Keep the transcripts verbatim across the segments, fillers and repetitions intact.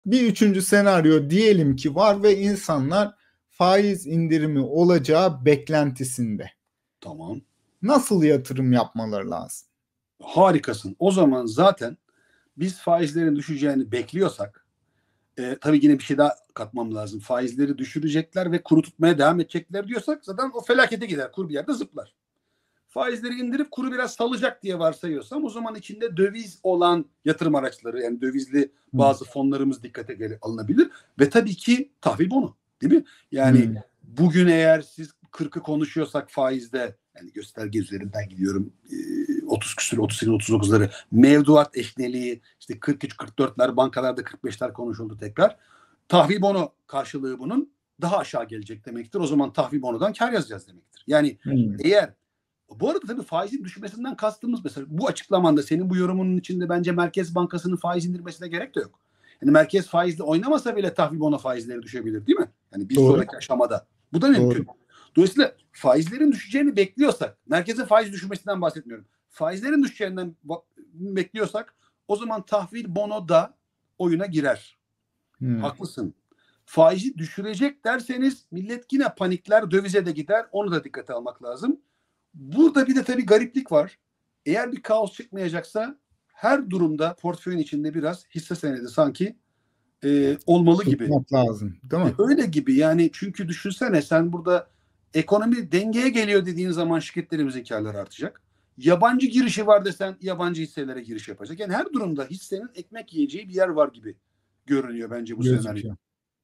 Bir üçüncü senaryo diyelim ki var ve insanlar faiz indirimi olacağı beklentisinde. Tamam. Nasıl yatırım yapmaları lazım? Harikasın. O zaman zaten biz faizlerin düşeceğini bekliyorsak, e, tabii yine bir şey daha katmam lazım. Faizleri düşürecekler ve kuru tutmaya devam edecekler diyorsak zaten o felakete gider. Kur bir yerde zıplar. Faizleri indirip kuru biraz salacak diye varsayıyorsam o zaman içinde döviz olan yatırım araçları, yani dövizli bazı fonlarımız dikkate gel- alınabilir ve tabii ki tahvil bonu, değil mi? Yani Hmm. bugün eğer siz kırkı konuşuyorsak faizde, yani gösterge üzerinden gidiyorum, otuz küsür, otuz sekiz otuz dokuzları mevduat eşneliği, işte kırk üç kırk dörtler, bankalarda kırk beşler konuşuldu tekrar. Tahvil bono karşılığı bunun daha aşağı gelecek demektir. O zaman tahvil bonodan kar yazacağız demektir. Yani hmm. eğer bu arada tabii faizin düşmesinden kastımız, mesela bu açıklamanda senin bu yorumunun içinde bence Merkez Bankası'nın faiz indirmesine gerek de yok. Yani merkez faizle oynamasa bile tahvil bono faizleri düşebilir, değil mi? Yani bir Doğru. sonraki aşamada. Bu da mümkün. Doğru. Dolayısıyla faizlerin düşeceğini bekliyorsak, merkezin faiz düşmesinden bahsetmiyorum. Faizlerin düşeceğinden bekliyorsak o zaman tahvil bono da oyuna girer. Hmm. Haklısın. Faizi düşürecek derseniz millet yine panikler, dövize de gider. Onu da dikkate almak lazım. Burada bir de tabii gariplik var. Eğer bir kaos çıkmayacaksa her durumda portföyün içinde biraz hisse senedi sanki e, olmalı gibi. Tutmak lazım, değil mi? E, öyle gibi yani, çünkü düşünsene sen burada ekonomi dengeye geliyor dediğin zaman şirketlerimizin karları artacak. Yabancı girişi var desen yabancı hisselere giriş yapacak. Yani her durumda hissenin ekmek yiyeceği bir yer var gibi görünüyor bence bu senaryo.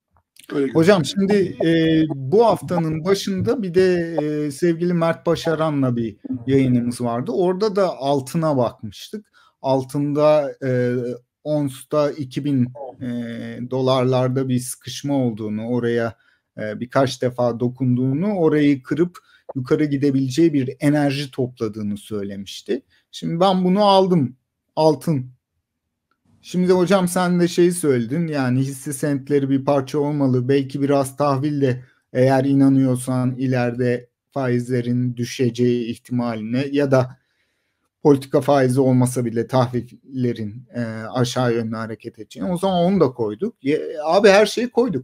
Hocam şimdi e, bu haftanın başında bir de e, sevgili Mert Başaran'la bir yayınımız vardı. Orada da altına bakmıştık. Altında e, onsta iki bin e, dolarlarda bir sıkışma olduğunu, oraya e, birkaç defa dokunduğunu, orayı kırıp yukarı gidebileceği bir enerji topladığını söylemişti. Şimdi ben bunu aldım. Altın. Şimdi hocam sen de şeyi söyledin, yani hisse senetleri bir parça olmalı. Belki biraz tahville, eğer inanıyorsan ileride faizlerin düşeceği ihtimaline ya da politika faizi olmasa bile tahvillerin e, aşağı yönlü hareket edeceğini, o zaman onu da koyduk. Ya, abi her şeyi koyduk.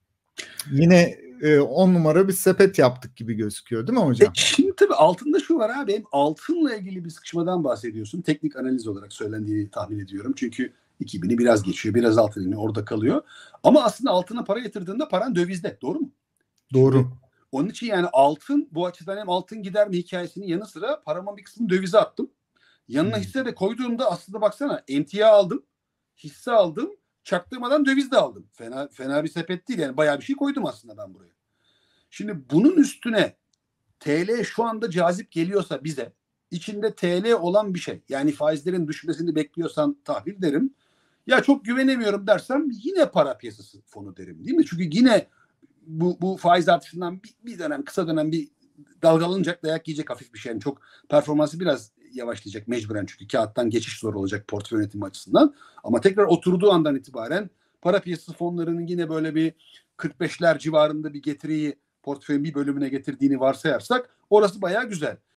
Yine e, on numara bir sepet yaptık gibi gözüküyor değil mi hocam? E şimdi tabii altında şu var abi, hem altınla ilgili bir sıkışmadan bahsediyorsun. Teknik analiz olarak söylendiğini tahmin ediyorum. Çünkü iki bini biraz geçiyor, biraz altın iniyor, orada kalıyor. Ama aslında altına para yatırdığında paran dövizde, doğru mu? Doğru. Şimdi, onun için yani altın, bu açıdan hem altın gider mi hikayesinin yanı sıra paramın bir kısmını dövize attım. Yanına hmm. hisse de koyduğumda aslında baksana, emtia aldım, hisse aldım, çaktırmadan döviz de aldım. Fena fena bir sepet değil yani, bayağı bir şey koydum aslında ben buraya. Şimdi bunun üstüne T L şu anda cazip geliyorsa bize, içinde T L olan bir şey, yani faizlerin düşmesini bekliyorsan tahvil derim. Ya çok güvenemiyorum dersem yine para piyasası fonu derim, değil mi? Çünkü yine bu, bu faiz artışından bir, bir dönem, kısa dönem bir dalgalanacak, dayak yiyecek hafif bir şey. Yani çok performansı biraz yavaşlayacak mecburen, çünkü kağıttan geçiş zor olacak portföy yönetimi açısından. Ama tekrar oturduğu andan itibaren para piyasası fonlarının yine böyle bir kırk beşler civarında bir getiriyi portföyün bir bölümüne getirdiğini varsayarsak orası bayağı güzel.